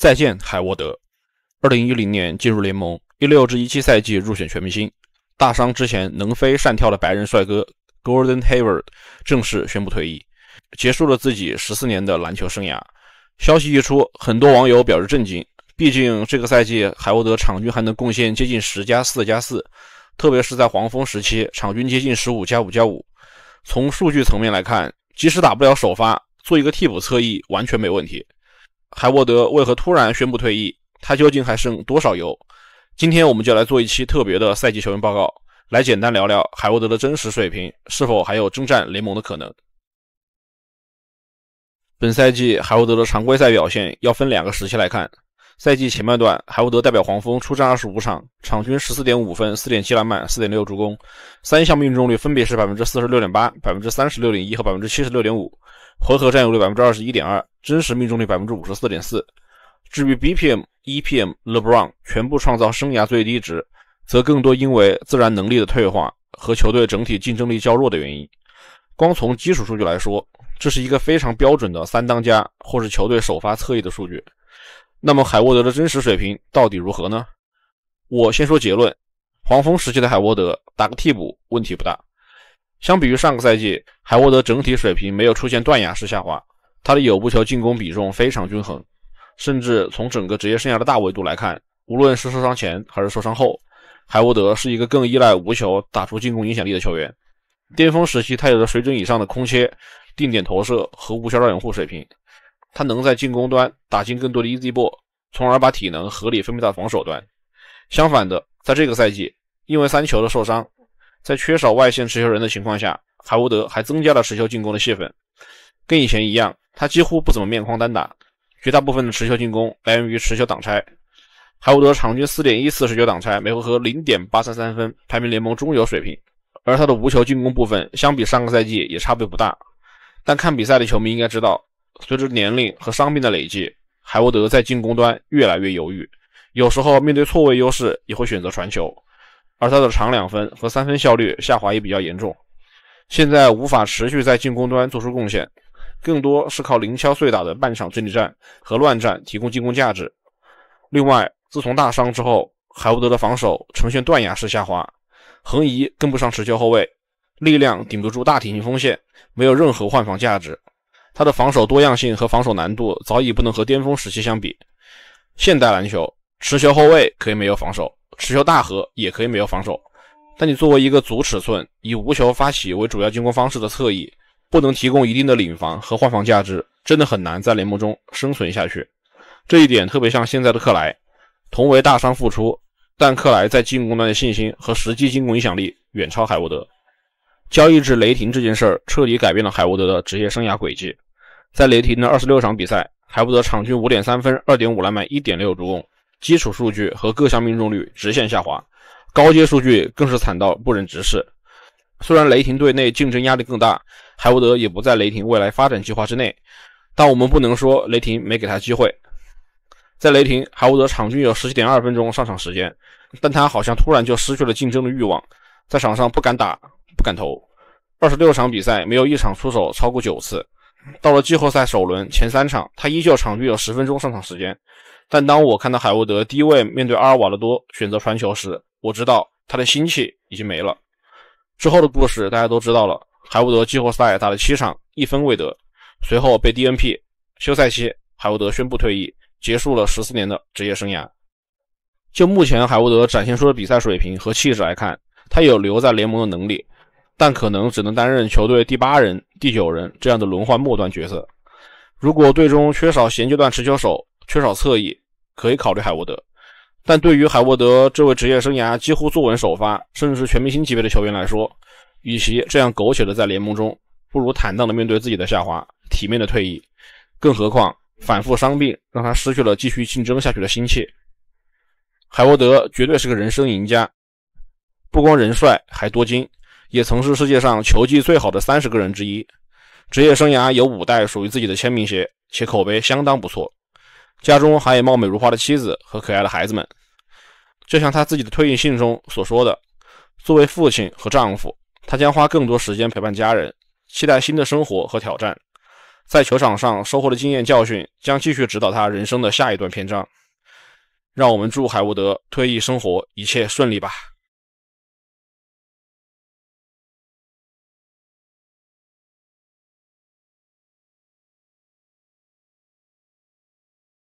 再见，海沃德。2010年进入联盟，16至17赛季入选全明星。大伤之前能飞善跳的白人帅哥 Gordon Hayward 正式宣布退役，结束了自己14年的篮球生涯。消息一出，很多网友表示震惊，毕竟这个赛季海沃德场均还能贡献接近10+4+4，特别是在黄蜂时期，场均接近15+5+5。从数据层面来看，即使打不了首发，做一个替补侧翼完全没问题。海沃德为何突然宣布退役？他究竟还剩多少油？今天我们就来做一期特别的赛季球员报告，来简单聊聊海沃德的真实水平，是否还有征战联盟的可能。本赛季海沃德的常规赛表现要分2个时期来看。赛季前半段，海沃德代表黄蜂出战25场，场均 14.5 分、4.7篮板、4.6助攻，3项命中率分别是 46.8%、36.1% 和 76.5%， 回合占有率 21.2%， 真实命中率 54.4%。至于 BPM、EPM、LeBron 全部创造生涯最低值，则更多因为自然能力的退化和球队整体竞争力较弱的原因。光从基础数据来说，这是一个非常标准的3当家或是球队首发侧翼的数据。那么海沃德的真实水平到底如何呢？我先说结论，黄蜂时期的海沃德打个替补问题不大。相比于上个赛季，海沃德整体水平没有出现断崖式下滑，他的有步球进攻比重非常均衡，甚至从整个职业生涯的大维度来看，无论是受伤前还是受伤后，海沃德是一个更依赖无球打出进攻影响力的球员。巅峰时期他有着水准以上的空切、定点投射和无效绕掩护水平，他能在进攻端打进更多的 easy ball， 从而把体能合理分配到防守端。相反的，在这个赛季，因为3球的受伤，在缺少外线持球人的情况下，海沃德还增加了持球进攻的戏份。跟以前一样，他几乎不怎么面框单打，绝大部分的持球进攻来源于持球挡拆。海沃德场均 4.14 持球挡拆，每回合 0.833 分，排名联盟中游水平。而他的无球进攻部分相比上个赛季也差别不大。但看比赛的球迷应该知道，随着年龄和伤病的累积，海沃德在进攻端越来越犹豫，有时候面对错位优势也会选择传球，而他的长2分和3分效率下滑也比较严重。现在无法持续在进攻端做出贡献，更多是靠零敲碎打的半场阵地战和乱战提供进攻价值。另外，自从大伤之后，海沃德的防守呈现断崖式下滑，横移跟不上持球后卫，力量顶不住大体型锋线，没有任何换防价值。他的防守多样性和防守难度早已不能和巅峰时期相比。现代篮球，持球后卫可以没有防守，持球大核也可以没有防守，但你作为一个足尺寸以无球发起为主要进攻方式的侧翼，不能提供一定的领防和换防价值，真的很难在联盟中生存下去。这一点特别像现在的克莱，同为大伤复出，但克莱在进攻端的信心和实际进攻影响力远超海沃德。交易至雷霆这件事儿彻底改变了海沃德的职业生涯轨迹。在雷霆的26场比赛，海沃德场均 5.3 分、2.5篮板、1.6助攻，基础数据和各项命中率直线下滑，高阶数据更是惨到不忍直视。虽然雷霆队内竞争压力更大，海沃德也不在雷霆未来发展计划之内，但我们不能说雷霆没给他机会。在雷霆，海沃德场均有 17.2 分钟上场时间，但他好像突然就失去了竞争的欲望，在场上不敢打不敢投，26场比赛没有一场出手超过9次。到了季后赛首轮前3场，他依旧场均有10分钟上场时间，但当我看到海沃德低位面对阿尔瓦勒多选择传球时，我知道他的心气已经没了。之后的故事大家都知道了，海沃德季后赛打了7场1分未得，随后被 DNP， 休赛期海沃德宣布退役，结束了14年的职业生涯。就目前海沃德展现出的比赛水平和气质来看，他有留在联盟的能力，但可能只能担任球队第8人、第9人这样的轮换末端角色。如果队中缺少衔接段持球手，缺少侧翼，可以考虑海沃德。但对于海沃德这位职业生涯几乎坐稳首发，甚至是全明星级别的球员来说，与其这样苟且的在联盟中，不如坦荡的面对自己的下滑，体面的退役。更何况反复伤病让他失去了继续竞争下去的心气。海沃德绝对是个人生赢家，不光人帅还多金，也曾是世界上球技最好的30个人之一。职业生涯有5代属于自己的签名鞋，且口碑相当不错。家中还有貌美如花的妻子和可爱的孩子们。就像他自己的退役信中所说的，作为父亲和丈夫，他将花更多时间陪伴家人，期待新的生活和挑战。 在球场上收获的经验教训将继续指导他人生的下一段篇章。让我们祝海沃德退役生活一切顺利吧。